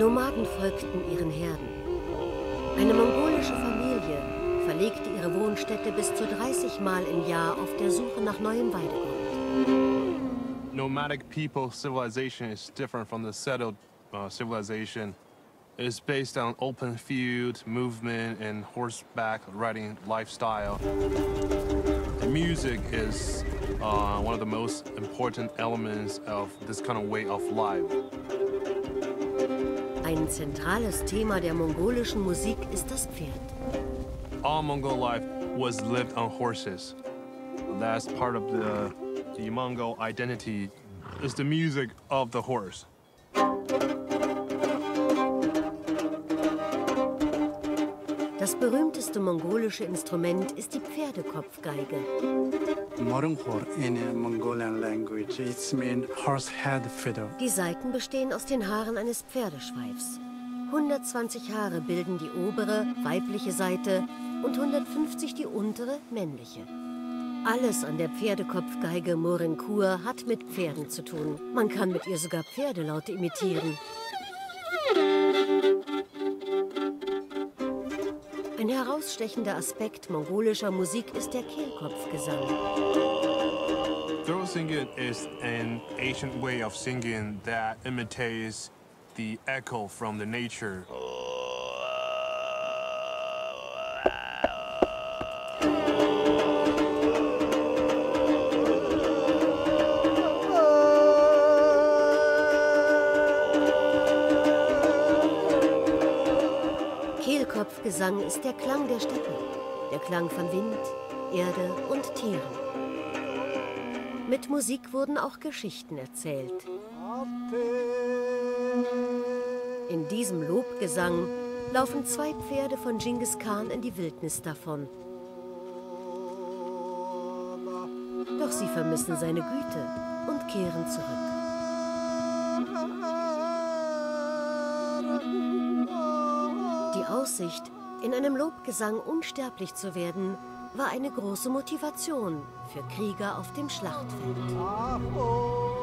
Nomaden folgten ihren Herden. Eine mongolische Familie verlegte ihre Wohnstätte bis zu 30 Mal im Jahr auf der Suche nach neuem Weidegrund. Nomadic people civilization is different from the settled civilization. It is based on open field movement and horseback riding lifestyle. The music is one of the most important elements of this kind of way of life. Ein zentrales Thema der mongolischen Musik ist das Pferd. All Mongol life was lived on horses. That's part of the Mongol identity, is the music of the horse. Das berühmteste mongolische Instrument ist die Pferdekopfgeige. Morunghor in Mongolian language, it's mean horsehead fiddle. Die Saiten bestehen aus den Haaren eines Pferdeschweifs. 120 Haare bilden die obere, weibliche Saite und 150 die untere, männliche. Alles an der Pferdekopfgeige Morinkhor hat mit Pferden zu tun. Man kann mit ihr sogar Pferdelaute imitieren. Ein herausstechender Aspekt mongolischer Musik ist der Kehlkopfgesang. Throat singing is an ancient way of singing that imitates the echo from the nature. Kehlkopfgesang ist der Klang der Steppe, der Klang von Wind, Erde und Tieren. Mit Musik wurden auch Geschichten erzählt. In diesem Lobgesang laufen 2 Pferde von Genghis Khan in die Wildnis davon. Doch sie vermissen seine Güte und kehren zurück. Die Aussicht, in einem Lobgesang unsterblich zu werden, war eine große Motivation für Krieger auf dem Schlachtfeld.